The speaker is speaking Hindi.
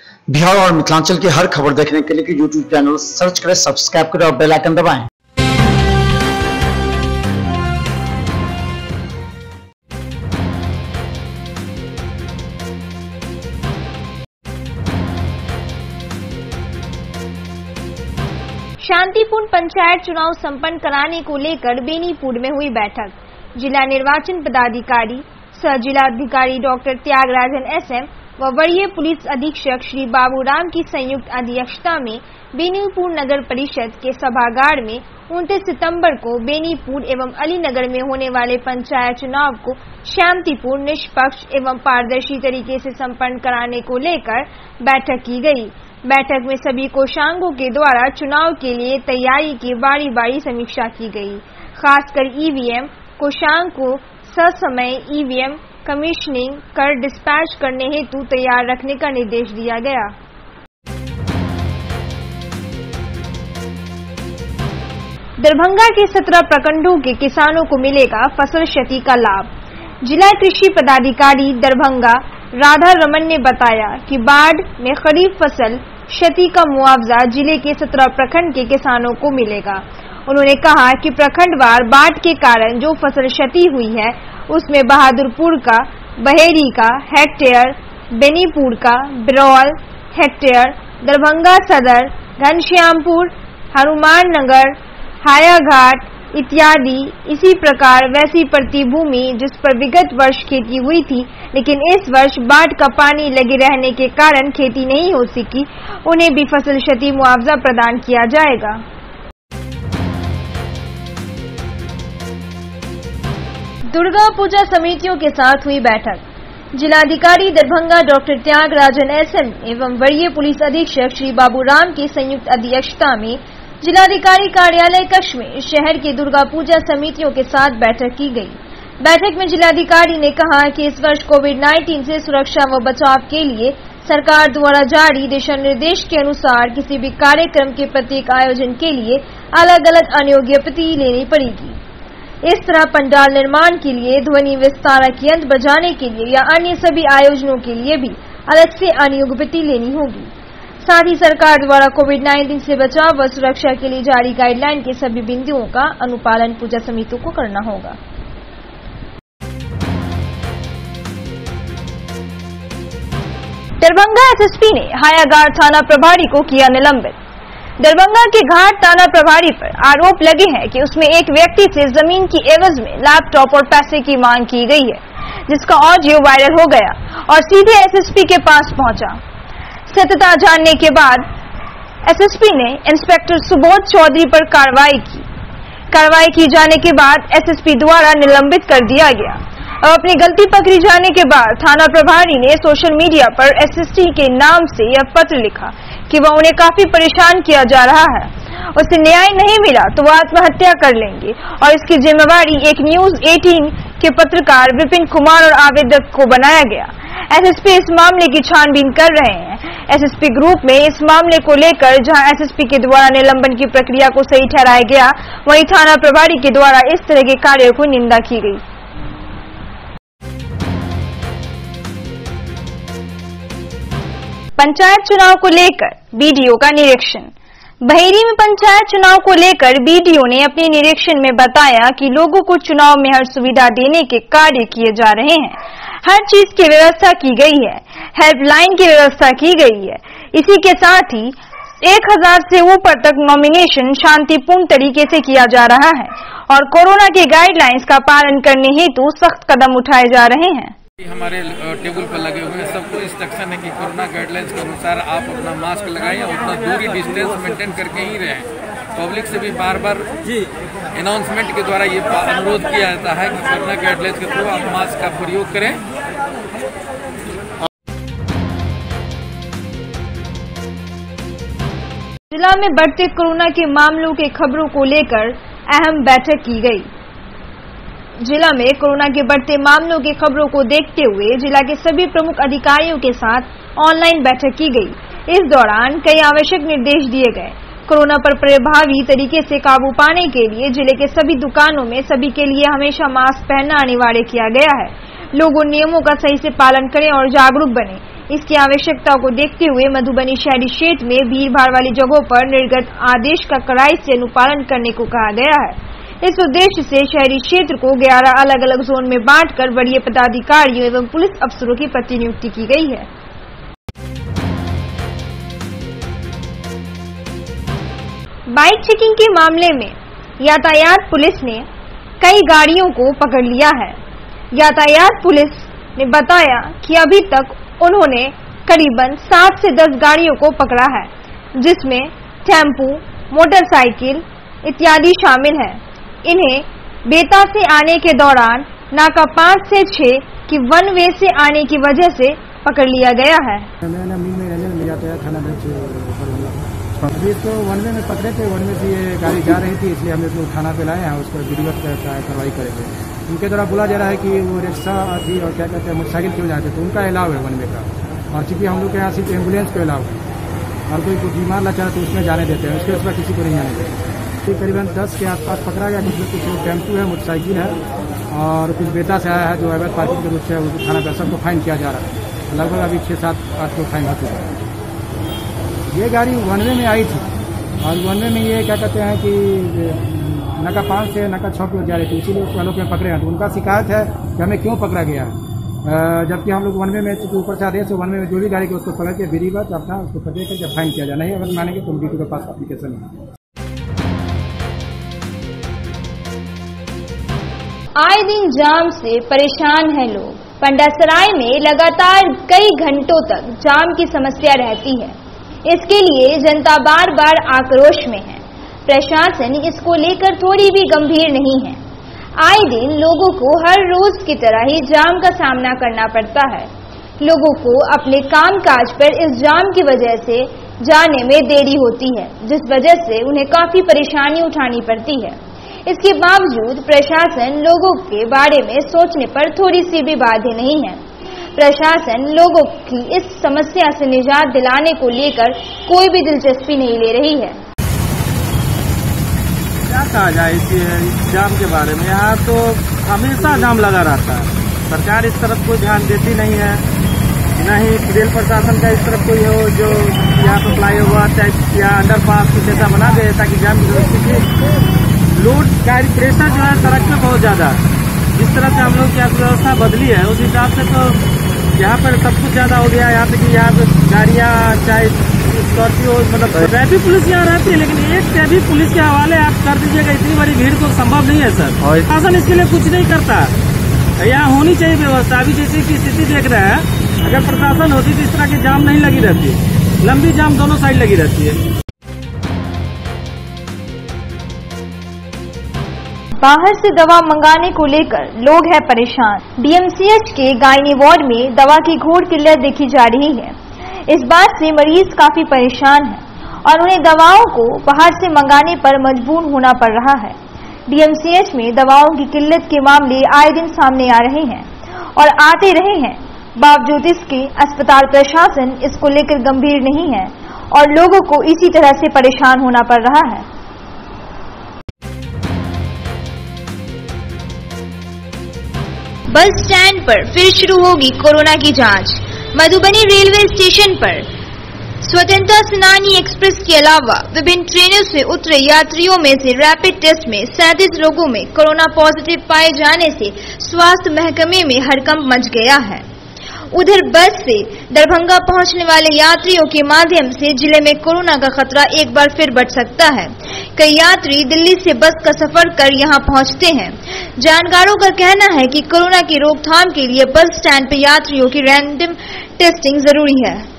बिहार और मिथिलांचल की हर खबर देखने के लिए यूट्यूब चैनल सर्च करें, सब्सक्राइब करें और बेल आइकन दबाएं। शांतिपूर्ण पंचायत चुनाव संपन्न कराने को लेकर बेनीपुर में हुई बैठक। जिला निर्वाचन पदाधिकारी सह जिलाधिकारी डॉक्टर त्यागराजन एसएम व वरीय पुलिस अधीक्षक श्री बाबूराम की संयुक्त अध्यक्षता में बेनीपुर नगर परिषद के सभागार में 29 सितंबर को बेनीपुर एवं अलीनगर में होने वाले पंचायत चुनाव को शांतिपूर्ण, निष्पक्ष एवं पारदर्शी तरीके से संपन्न कराने को लेकर बैठक की गई। बैठक में सभी कोषांगों के द्वारा चुनाव के लिए तैयारी की बारी बारी समीक्षा की गई। खासकर ईवीएम कोषांग को ससमय ईवीएम कमीशनिंग कर डिस्पैच करने हेतु तैयार रखने का निर्देश दिया गया। दरभंगा के 17 प्रखंडों के किसानों को मिलेगा फसल क्षति का लाभ। जिला कृषि पदाधिकारी दरभंगा राधा रमन ने बताया कि बाढ़ में खरीफ फसल क्षति का मुआवजा जिले के 17 प्रखंड के किसानों को मिलेगा। उन्होंने कहा कि प्रखंडवार बाढ़ के कारण जो फसल क्षति हुई है उसमें बहादुरपुर का, बहेरी का हेक्टेयर, बेनीपुर का, बिरौल हेक्टेयर, दरभंगा सदर, घनश्यामपुर, हनुमान नगर, हायाघाट इत्यादि। इसी प्रकार वैसी प्रतिभूमि जिस पर विगत वर्ष खेती हुई थी लेकिन इस वर्ष बाढ़ का पानी लगे रहने के कारण खेती नहीं हो सकी, उन्हें भी फसल क्षति मुआवजा प्रदान किया जाएगा। दुर्गा पूजा समितियों के साथ हुई बैठक। जिलाधिकारी दरभंगा डॉक्टर त्यागराजन एसएम एवं वरीय पुलिस अधीक्षक श्री बाबूराम की संयुक्त अध्यक्षता में जिलाधिकारी कार्यालय कक्ष में शहर की दुर्गा पूजा समितियों के साथ बैठक की गई। बैठक में जिलाधिकारी ने कहा कि इस वर्ष कोविड-19 से सुरक्षा व बचाव के लिए सरकार द्वारा जारी दिशा निर्देश के अनुसार किसी भी कार्यक्रम के प्रत्येक आयोजन के लिए अलग अलग अनुज्ञप्ति लेनी पड़ेगी। इस तरह पंडाल निर्माण के लिए, ध्वनि विस्तारक यंत्र बजाने के लिए या अन्य सभी आयोजनों के लिए भी अलग से अनुज्ञप्ति लेनी होगी। साथ ही सरकार द्वारा कोविड-19 से बचाव व सुरक्षा के लिए जारी गाइडलाइन के सभी बिंदुओं का अनुपालन पूजा समितियों को करना होगा। दरभंगा एसएसपी ने हायाघाट थाना प्रभारी को किया निलंबित। दरभंगा के घाट थाना प्रभारी पर आरोप लगे हैं कि उसमें एक व्यक्ति से जमीन की एवज में लैपटॉप और पैसे की मांग की गई है, जिसका ऑडियो वायरल हो गया और सीधे एसएसपी के पास पहुंचा। सत्यता जानने के बाद एसएसपी ने इंस्पेक्टर सुबोध चौधरी पर कार्रवाई की जाने के बाद एसएसपी द्वारा निलंबित कर दिया गया। अब अपनी गलती पकड़ी जाने के बाद थाना प्रभारी ने सोशल मीडिया पर एसएसपी के नाम से यह पत्र लिखा कि वह उन्हें काफी परेशान किया जा रहा है, उसे न्याय नहीं मिला तो वह आत्महत्या कर लेंगे और इसकी जिम्मेवारी एक न्यूज 18 के पत्रकार विपिन कुमार और आवेदक को बनाया गया। एसएसपी इस मामले की छानबीन कर रहे हैं। एसएसपी ग्रुप में इस मामले को लेकर जहां एसएसपी के द्वारा निलंबन की प्रक्रिया को सही ठहराया गया, वहीं थाना प्रभारी के द्वारा इस तरह के कार्यों को निंदा की गई। पंचायत चुनाव को लेकर बीडीओ का निरीक्षण। बहेरी में पंचायत चुनाव को लेकर बीडीओ ने अपने निरीक्षण में बताया कि लोगों को चुनाव में हर सुविधा देने के कार्य किए जा रहे हैं। हर चीज की व्यवस्था की गई है, हेल्पलाइन की व्यवस्था की गई है। इसी के साथ ही 1000 से ऊपर तक नॉमिनेशन शांतिपूर्ण तरीके से किया जा रहा है और कोरोना के गाइडलाइंस का पालन करने हेतु सख्त कदम उठाए जा रहे हैं। हमारे टेबल पर लगे हुए हैं, सबको इंस्ट्रक्शन है कि कोरोना गाइडलाइंस के अनुसार आप अपना मास्क लगाएं और उतना दूरी डिस्टेंस मेंटेन करके ही रहें। पब्लिक से भी बार बार अनाउंसमेंट के द्वारा ये अनुरोध किया जाता है कि कोरोना गाइडलाइंस के थ्रू आप मास्क का प्रयोग करें। जिला में बढ़ते कोरोना के मामलों के खबरों को लेकर अहम बैठक की गई। जिला में कोरोना के बढ़ते मामलों की खबरों को देखते हुए जिला के सभी प्रमुख अधिकारियों के साथ ऑनलाइन बैठक की गई। इस दौरान कई आवश्यक निर्देश दिए गए। कोरोना पर प्रभावी तरीके से काबू पाने के लिए जिले के सभी दुकानों में सभी के लिए हमेशा मास्क पहनना अनिवार्य किया गया है। लोग उन नियमों का सही से पालन करें और जागरूक बने। इसकी आवश्यकता को देखते हुए मधुबनी शहरी क्षेत्र में भीड़भाड़ वाली जगहों पर निर्गत आदेश का कड़ाई से अनुपालन करने को कहा गया है। इस उद्देश्य से शहरी क्षेत्र को 11 अलग अलग जोन में बांटकर वरीय पदाधिकारियों एवं पुलिस अफसरों की प्रतिनियुक्ति की गई है। बाइक चेकिंग के मामले में यातायात पुलिस ने कई गाड़ियों को पकड़ लिया है। यातायात पुलिस ने बताया कि अभी तक उन्होंने करीबन 7 से 10 गाड़ियों को पकड़ा है, जिसमें टेम्पू, मोटरसाइकिल इत्यादि शामिल है। इन्हें बेता से आने के दौरान नाका 5 से 6 की वन वे से आने की वजह से पकड़ लिया गया है। अभी इसको वन वे में पकड़े थे, वन वे से ये गाड़ी जा रही थी, इसलिए हम इसको थाना पे लाए हैं, उस पर विधिवत कार्रवाई करेंगे। उनके द्वारा बोला जा रहा है कि वो रिक्शा थी और क्या कहते हैं मोटरसाइकिल क्यों जाते, तो उनका अलाव है वन वे का। और चूंकि हम लोग के यहाँ सिर्फ एम्बुलेंस को अलाव है, और कोई बीमार लाचार तो उसमें जाने देते हैं, उसके किसी को नहीं जाने देते। करीबन 10 के आसपास पकड़ा गया। कुछ टेम्पू है, मोटरसाइकिल है और कुछ बेटा से आया है जो अवैध पार्किंग के रूप से थाना पर सबको फाइन किया जा रहा है। लगभग अभी 6, 7, 8 को फाइन हो चुका है। ये गाड़ी वन वे में आई थी और वन वे में ये क्या कहते हैं कि नाका 5 से नाका 6 की ओर जा रही थी, इसीलिए उसको लोग पकड़े हैं। तो उनका शिकायत है कि हमें क्यों पकड़ा गया है, जबकि हम लोग वन वे में ऊपर से आदेश वन वे में जो भी गाड़ी को उसको पकड़ के विधिवत अपना उसको पकड़ करके फाइन किया जाए। नहीं अगर मानेंगे तो डीटी के पास एप्लीकेशन है। आए दिन जाम से परेशान हैं लोग। पंडासराय में लगातार कई घंटों तक जाम की समस्या रहती है। इसके लिए जनता बार बार आक्रोश में है। प्रशासन इसको लेकर थोड़ी भी गंभीर नहीं है। आए दिन लोगों को हर रोज की तरह ही जाम का सामना करना पड़ता है। लोगों को अपने कामकाज पर इस जाम की वजह से जाने में देरी होती है, जिस वजह से उन्हें काफी परेशानी उठानी पड़ती है। इसके बावजूद प्रशासन लोगों के बारे में सोचने पर थोड़ी सी भी बाध्य नहीं है। प्रशासन लोगों की इस समस्या से निजात दिलाने को लेकर कोई भी दिलचस्पी नहीं ले रही है। क्या कहा जाए इस जाम के बारे में? यहाँ तो हमेशा जाम लगा रहता है। सरकार इस तरफ कोई ध्यान देती नहीं है, न ही रेल प्रशासन का इस तरफ कोई हो जो यहाँ पर फ्लाई ओवर या अंडरपास कुछ ऐसा बना दे ताकि जाम की लोड गाड़ी प्रेशर जो है सड़क पे बहुत ज्यादा है। जिस तरह से हम लोग की अर्थव्यवस्था बदली है उस हिसाब से तो यहाँ पर सब कुछ ज्यादा हो गया। यहाँ पे कि यहाँ पे गाड़ियाँ चाहे स्कॉर्पियो मतलब ट्रैफिक पुलिस यहाँ रहती है, लेकिन एक ट्रैफिक पुलिस के हवाले आप कर दीजिएगा, इतनी बड़ी भीड़ तो संभव नहीं है सर। प्रशासन इसके लिए कुछ नहीं करता। यहाँ होनी चाहिए व्यवस्था। अभी जैसे की स्थिति देख रहे हैं, अगर प्रशासन होती तो इस तरह की जाम नहीं लगी रहती, लंबी जाम दोनों साइड लगी रहती है। बाहर से दवा मंगाने को लेकर लोग हैं परेशान। डीएमसीएच के गायनी वार्ड में दवा की घोर किल्लत देखी जा रही है। इस बात से मरीज काफी परेशान हैं और उन्हें दवाओं को बाहर से मंगाने पर मजबूर होना पड़ रहा है। डीएमसीएच में दवाओं की किल्लत के मामले आए दिन सामने आ रहे हैं और आते रहे हैं। बावजूद इसके अस्पताल प्रशासन इसको लेकर गंभीर नहीं है और लोगों को इसी तरह से परेशान होना पड़ रहा है। बस स्टैंड पर फिर शुरू होगी कोरोना की जांच। मधुबनी रेलवे स्टेशन पर स्वतंत्रता सेनानी एक्सप्रेस के अलावा विभिन्न ट्रेनों से उतरे यात्रियों में से रैपिड टेस्ट में 37 लोगों में कोरोना पॉजिटिव पाए जाने से स्वास्थ्य महकमे में हड़कंप मच गया है। उधर बस से दरभंगा पहुंचने वाले यात्रियों के माध्यम से जिले में कोरोना का खतरा एक बार फिर बढ़ सकता है। कई यात्री दिल्ली से बस का सफर कर यहां पहुंचते हैं। जानकारों का कहना है कि कोरोना की रोकथाम के लिए बस स्टैंड पर यात्रियों की रैंडम टेस्टिंग जरूरी है।